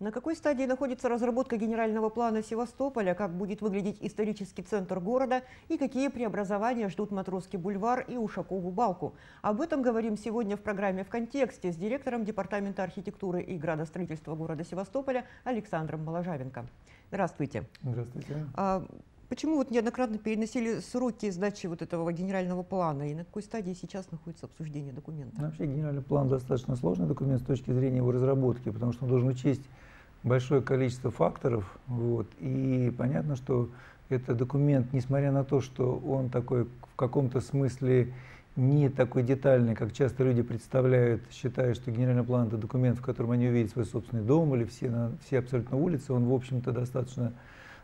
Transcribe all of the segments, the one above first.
На какой стадии находится разработка генерального плана Севастополя, как будет выглядеть исторический центр города и какие преобразования ждут Матросский бульвар и Ушакову балку? Об этом говорим сегодня в программе «В контексте» с директором Департамента архитектуры и градостроительства города Севастополя Александром Моложавенко. Здравствуйте. Здравствуйте. Почему вот неоднократно переносили сроки сдачи вот этого генерального плана и на какой стадии сейчас находится обсуждение документа? Вообще генеральный план достаточно сложный документ с точки зрения его разработки, потому что он должен учесть большое количество факторов. И понятно, что этот документ, несмотря на то, что он такой в каком-то смысле не такой детальный, как часто люди представляют, считая, что генеральный план – это документ, в котором они увидят свой собственный дом или все абсолютно улицы, он, в общем-то, достаточно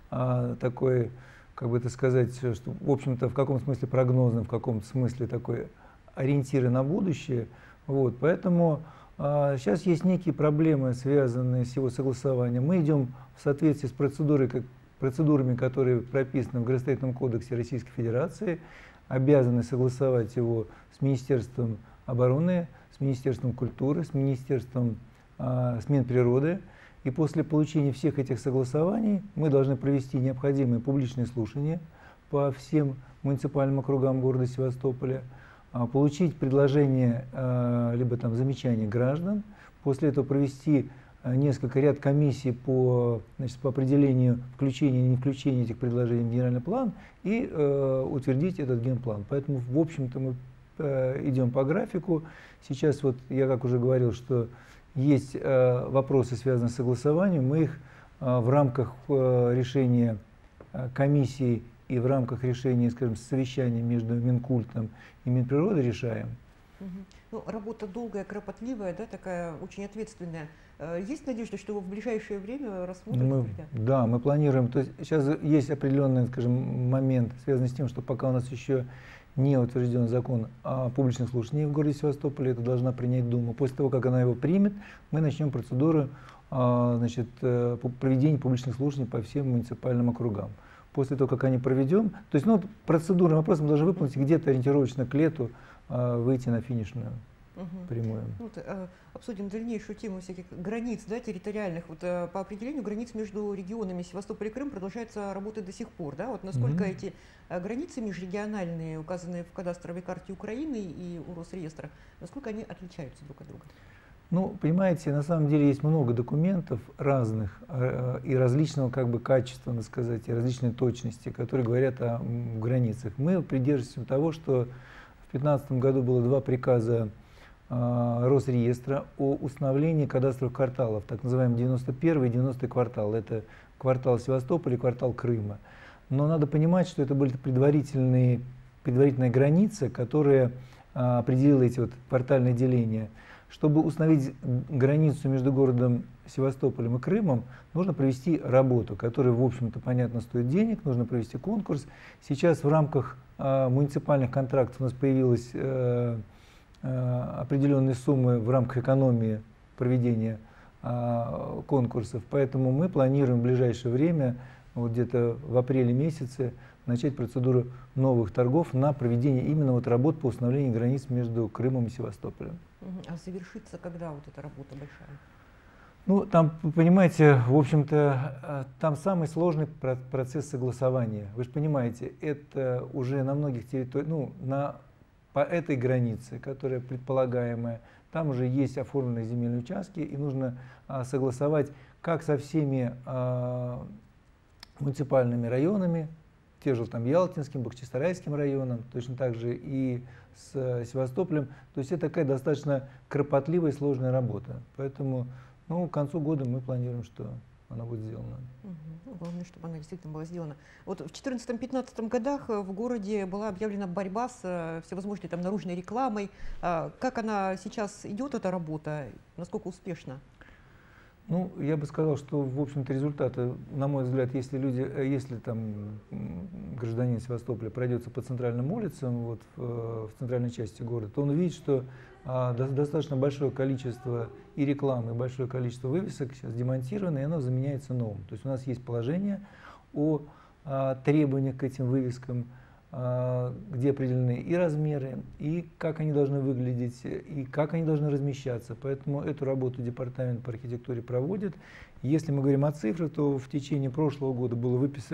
такой, как бы это сказать, что, в общем-то, в каком смысле прогнозный, в каком-то смысле такой ориентиры на будущее. Поэтому сейчас есть некие проблемы, связанные с его согласованием. Мы идем в соответствии с процедурами, которые прописаны в Градостроительном кодексе Российской Федерации, обязаны согласовать его с Министерством обороны, с Министерством культуры, с Министерством Минприроды. И после получения всех этих согласований мы должны провести необходимые публичные слушания по всем муниципальным округам города Севастополя, получить предложения либо там замечания граждан, после этого провести несколько ряд комиссий по определению включения и не включения этих предложений в генеральный план и утвердить этот генплан. Поэтому, в общем-то, мы идем по графику. Сейчас вот я, как уже говорил, что есть вопросы, связанные с согласованием, мы их в рамках решения комиссии и в рамках решения, скажем, совещания между Минкультом и Минприродой решаем. Ну, работа долгая, кропотливая, да, такая очень ответственная. Есть надежда, что его в ближайшее время рассмотрят? Да, мы планируем. То есть сейчас есть определенный, скажем, момент, связанный с тем, что пока у нас еще не утвержден закон о публичных слушаниях в городе Севастополе, это должна принять Дума. После того, как она его примет, мы начнем процедуру проведения публичных слушаний по всем муниципальным округам. После того, как они проведем, то есть процедурный вопрос мы должны выполнить где-то ориентировочно к лету, выйти на финишную прямую. Обсудим дальнейшую тему всяких границ, да, территориальных. По определению границ между регионами Севастополь и Крым продолжается работать до сих пор. Да? Насколько эти границы межрегиональные, указанные в кадастровой карте Украины и у Росреестра, насколько они отличаются друг от друга? Ну, понимаете, на самом деле есть много документов разных и различного качества, надо сказать, и различной точности, которые говорят о границах. Мы придерживаемся того, что в 2015 году было 2 приказа Росреестра о установлении кадастровых кварталов, так называемый 91 и 90 квартал. Это квартал Севастополя и квартал Крыма. Но надо понимать, что это были предварительные границы, которые определили эти квартальные деления. Чтобы установить границу между городом Севастополем и Крымом, нужно провести работу, которая, в общем-то, понятно, стоит денег, нужно провести конкурс. Сейчас в рамках муниципальных контрактов у нас появилась определенные суммы в рамках экономии проведения конкурсов, поэтому мы планируем в ближайшее время, где-то в апреле месяце, начать процедуру новых торгов на проведение именно работ по установлению границ между Крымом и Севастополем. А завершится когда эта работа большая? Ну, там, понимаете, в общем-то, там самый сложный процесс согласования. Вы же понимаете, это уже на многих территориях, по этой границе, которая предполагаемая, там уже есть оформленные земельные участки, и нужно согласовать как со всеми муниципальными районами, те же там Ялтинским, Бахчисарайским районом, точно так же и с Севастополем. То есть это такая достаточно кропотливая и сложная работа. Поэтому к концу года мы планируем, что она будет сделана. Главное, чтобы она действительно была сделана. В 2014-2015 годах в городе была объявлена борьба с всевозможной наружной рекламой. Как она сейчас идет, эта работа, насколько успешна? Ну, я бы сказал, что, в общем-то, результаты, на мой взгляд, если гражданин Севастополя пройдется по центральным улицам, в центральной части города, то он увидит, что достаточно большое количество и рекламы, и большое количество вывесок сейчас демонтировано, и оно заменяется новым. То есть у нас есть положение о требованиях к этим вывескам, где определены и размеры, и как они должны выглядеть, и как они должны размещаться. Поэтому эту работу департамент по архитектуре проводит. Если мы говорим о цифрах, то в течение прошлого года было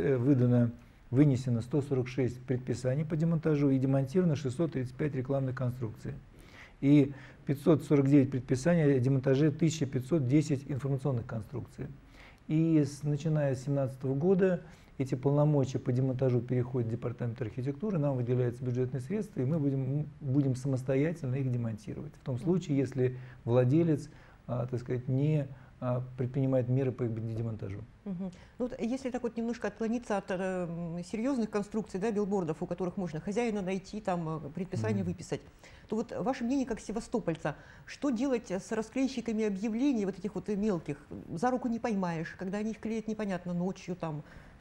вынесено 146 предписаний по демонтажу и демонтировано 635 рекламных конструкций. И 549 предписаний о демонтаже, 1510 информационных конструкций. И начиная с 2017 года эти полномочия по демонтажу переходят в департамент архитектуры, нам выделяются бюджетные средства, и мы будем самостоятельно их демонтировать. В том случае, если владелец, так сказать, не предпринимает меры по их демонтажу. Ну, вот если так вот немножко отклониться от серьезных конструкций, да, билбордов, у которых можно хозяина найти, там предписание выписать, то вот ваше мнение как севастопольца, что делать с расклейщиками объявлений, вот этих вот мелких, за руку не поймаешь, когда они их клеят непонятно ночью там,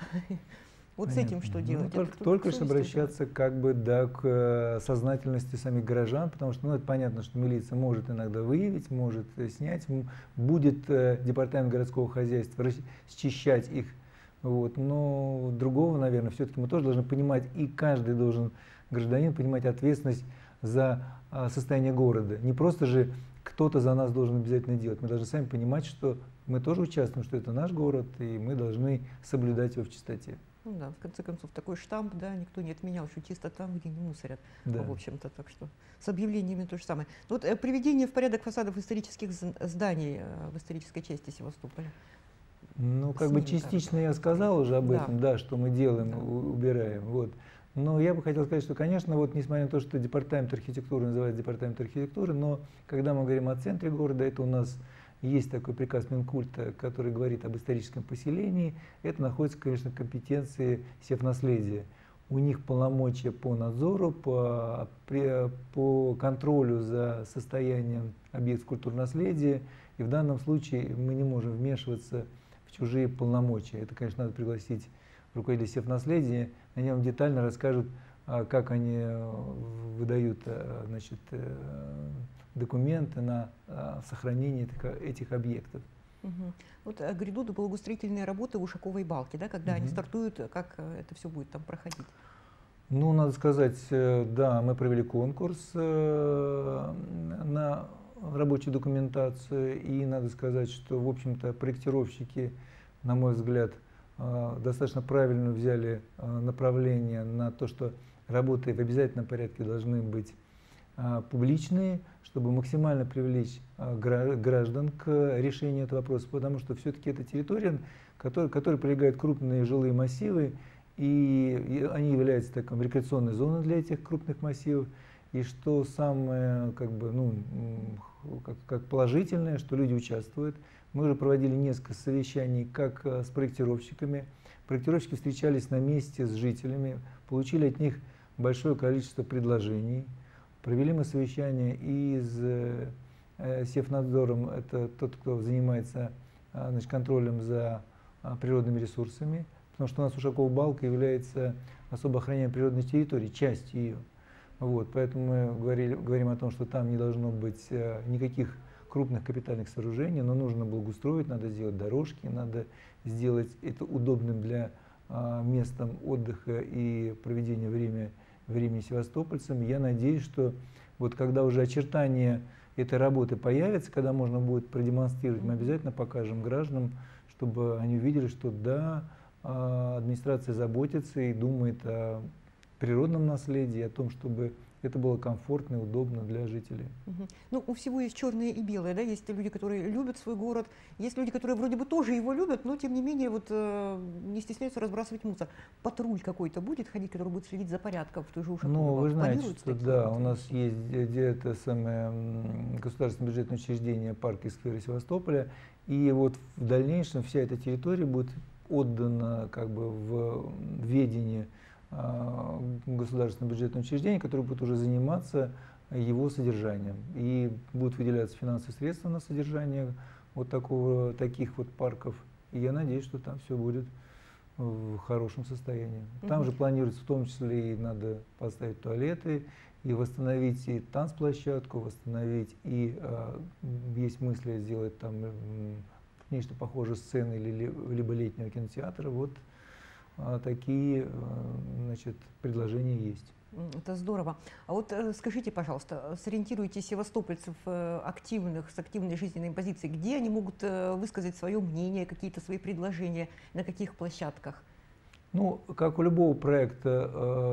вот Понятно. с этим что делать? Только лишь обращаться как бы, да, к сознательности самих горожан, потому что, ну, это понятно, что милиция может иногда выявить, может снять, будет департамент городского хозяйства счищать их, вот, но другого, наверное, все-таки мы тоже должны понимать, и каждый должен, гражданин, понимать ответственность за состояние города. Не просто же кто-то за нас должен обязательно делать, мы должны сами понимать, что мы тоже участвуем, что это наш город, и мы должны соблюдать его в чистоте. Ну да, в конце концов, такой штамп, да, никто не отменял, что чисто там, где не мусорят, Да. в общем-то, так что с объявлениями то же самое. Вот приведение в порядок фасадов исторических зданий в исторической части Севастополя. Ну, как бы частично я сказал уже об этом, да, что мы делаем, Да. убираем, вот. Но я бы хотел сказать, что, конечно, вот несмотря на то, что департамент архитектуры называется департамент архитектуры, но когда мы говорим о центре города, это у нас есть такой приказ Минкульта, который говорит об историческом поселении. Это находится, конечно, в компетенции Севнаследия. У них полномочия по надзору, по контролю за состоянием объектов культурного наследия. И в данном случае мы не можем вмешиваться в чужие полномочия. Это, конечно, надо пригласить руководителя Севнаследия. Они вам детально расскажут, как они выдают, значит, документы на сохранение этих объектов. Вот грядут благоустроительные работы в Ушаковой балке, да, когда они стартуют, как это все будет там проходить? Ну, надо сказать, да, мы провели конкурс на рабочую документацию, и надо сказать, что, в общем-то, проектировщики, на мой взгляд, достаточно правильно взяли направление на то, что работы в обязательном порядке должны быть публичные, чтобы максимально привлечь граждан к решению этого вопроса, потому что все-таки это территория, которой прилегают крупные жилые массивы, и они являются такой рекреационной зоной для этих крупных массивов. И что самое как бы, ну, как положительное, что люди участвуют. Мы уже проводили несколько совещаний как с проектировщиками. Проектировщики встречались на месте с жителями, получили от них большое количество предложений. Провели мы совещание и с Севнадзором, это тот, кто занимается, значит, контролем за природными ресурсами, потому что у нас Ушакова балка является особо охраняемой природной территорией, частью ее. Вот, поэтому мы говорим о том, что там не должно быть никаких крупных капитальных сооружений, но нужно благоустроить, надо сделать дорожки, надо сделать это удобным для местом отдыха и проведения времени севастопольцам. Я надеюсь, что вот когда уже очертания этой работы появятся, когда можно будет продемонстрировать, мы обязательно покажем гражданам, чтобы они увидели, что да, администрация заботится и думает о природном наследии, о том, чтобы это было комфортно и удобно для жителей. Ну, у всего есть черное и белое, да, есть люди, которые любят свой город, есть люди, которые вроде бы тоже его любят, но тем не менее вот не стесняются разбрасывать мусор. Патруль какой-то будет ходить, который будет следить за порядком в той же Ушаковой? Ну, вы знаете, что да, у нас есть это самое государственное бюджетное учреждение парка и сквера Севастополя, и вот в дальнейшем вся эта территория будет отдана как бы в ведение государственного бюджетного учреждения, которое будет уже заниматься его содержанием. И будут выделяться финансовые средства на содержание вот таких вот парков. И я надеюсь, что там все будет в хорошем состоянии. Там же планируется в том числе и надо поставить туалеты, и восстановить и танцплощадку, восстановить, и есть мысли сделать там нечто похожее сцены либо летнего кинотеатра. Вот такие значит, предложения есть. Это здорово. А вот скажите, пожалуйста, сориентируйте севастопольцев активных, с активной жизненной позицией, где они могут высказать свое мнение, какие-то свои предложения, на каких площадках? Ну, как у любого проекта,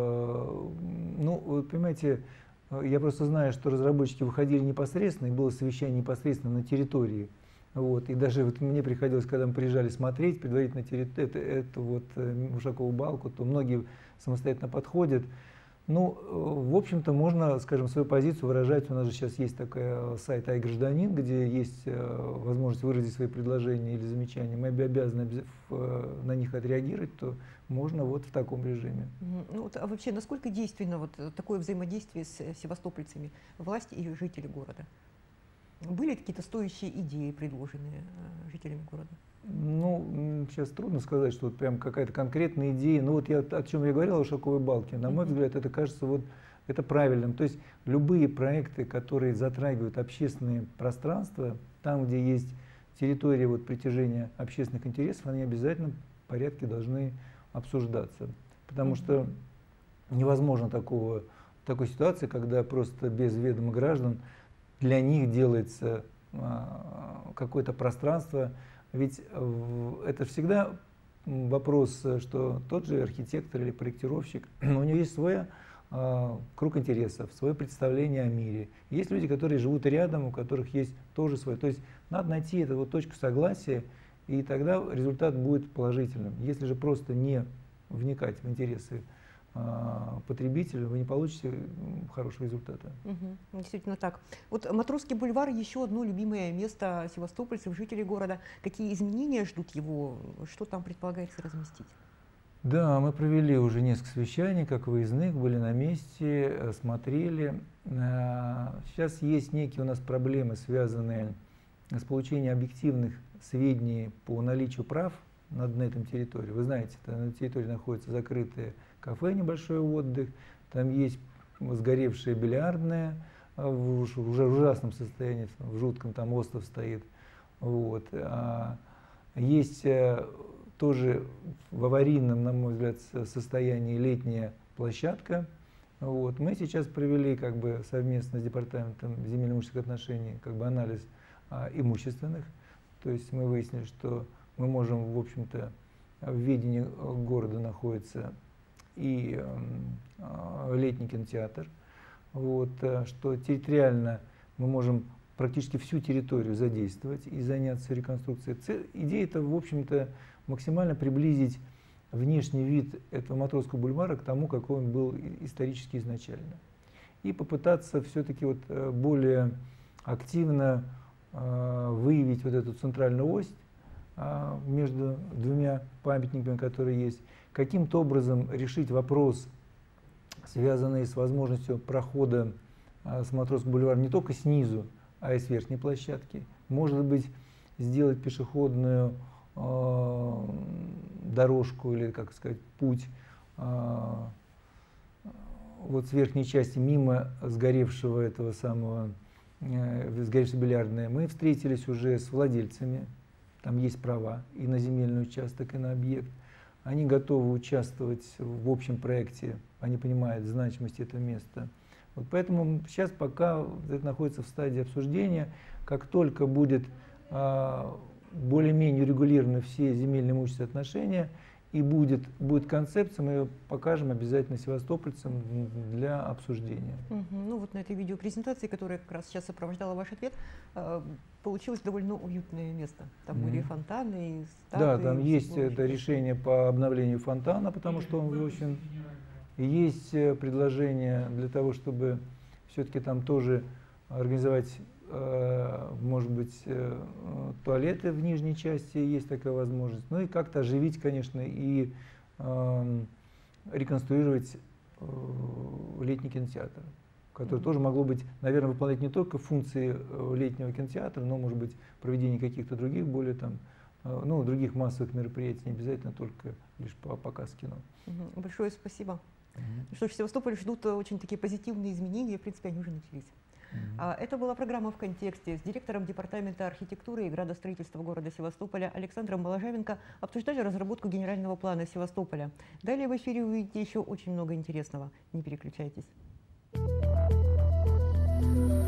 ну, вы понимаете, я просто знаю, что разработчики выходили непосредственно, и было совещание непосредственно на территории. Вот, и даже вот мне приходилось, когда мы приезжали смотреть предварительно эту вот Ушакову балку, то многие самостоятельно подходят. Ну, в общем-то, можно, скажем, свою позицию выражать. У нас же сейчас есть такой сайт «Ай-гражданин», где есть возможность выразить свои предложения или замечания. Мы обязаны на них отреагировать, то можно вот в таком режиме. Ну, вот, а вообще, насколько действенно вот такое взаимодействие с севастопольцами, власти и жители города? Были какие-то стоящие идеи, предложенные жителями города? Ну, сейчас трудно сказать, что вот прям какая-то конкретная идея. Ну вот о чем я говорил, о Ушаковой балке. На мой взгляд, это кажется вот это правильным. То есть любые проекты, которые затрагивают общественные пространства, там, где есть территория вот притяжения общественных интересов, они обязательно в порядке должны обсуждаться. Потому что невозможно такой ситуации, когда просто без ведома граждан для них делается какое-то пространство. Ведь это всегда вопрос, что тот же архитектор или проектировщик, у него есть свой круг интересов, свое представление о мире. Есть люди, которые живут рядом, у которых есть тоже свое. То есть надо найти эту вот точку согласия, и тогда результат будет положительным. Если же просто не вникать в интересы потребителя, вы не получите хорошего результата. Действительно так. Вот Матросский бульвар — еще одно любимое место севастопольцев, жителей города. Какие изменения ждут его? Что там предполагается разместить? Да, мы провели уже несколько совещаний, как выездных, были на месте, смотрели. Сейчас есть некие у нас проблемы, связанные с получением объективных сведений по наличию прав на этой территории. Вы знаете, на территории находится закрытое кафе, небольшой отдых, там есть сгоревшая бильярдная в уже ужасном состоянии, в жутком, там остров стоит. Вот. Есть тоже в аварийном, на мой взгляд, состоянии летняя площадка. Вот. Мы сейчас провели как бы совместно с Департаментом земельно-имущественных отношений как бы анализ имущественных. То есть мы выяснили, что мы можем, в общем-то, в ведении города находится и летний кинотеатр, вот, что территориально мы можем практически всю территорию задействовать и заняться реконструкцией. Идея это, в общем-то, максимально приблизить внешний вид этого Матросского бульвара к тому, какой он был исторически изначально. И попытаться все-таки вот более активно выявить вот эту центральную ось между двумя памятниками, которые есть, каким-то образом решить вопрос, связанный с возможностью прохода с Матросского бульвара не только снизу, а и с верхней площадки. Может быть, сделать пешеходную дорожку или, как сказать, путь вот с верхней части мимо сгоревшего этого самого, сгоревшей бильярдной. Мы встретились уже с владельцами, там есть права и на земельный участок, и на объект. Они готовы участвовать в общем проекте, они понимают значимость этого места. Вот поэтому сейчас пока это находится в стадии обсуждения. Как только будет более-менее урегулированы все земельные имущественные отношения и будет концепция, мы ее покажем обязательно севастопольцам для обсуждения. Ну вот на этой видеопрезентации, которая как раз сейчас сопровождала ваш ответ, получилось довольно уютное место. Там были фонтаны и статуи. Да, там есть это решение по обновлению фонтана, потому что он очень... Есть предложение для того, чтобы все-таки там тоже организовать, может быть, туалеты в нижней части, есть такая возможность. Ну и как-то оживить, конечно, и реконструировать летний кинотеатр, который тоже могло быть, наверное, выполнять не только функции летнего кинотеатра, но, может быть, проведение каких-то других, более там, ну, других массовых мероприятий, не обязательно только лишь показ кино. Большое спасибо. Что ж, в Севастополе ждут очень такие позитивные изменения, в принципе, они уже начались. Это была программа «В контексте». С директором Департамента архитектуры и градостроительства города Севастополя Александром Моложавенко обсуждали разработку генерального плана Севастополя. Далее в эфире вы увидите еще очень много интересного. Не переключайтесь.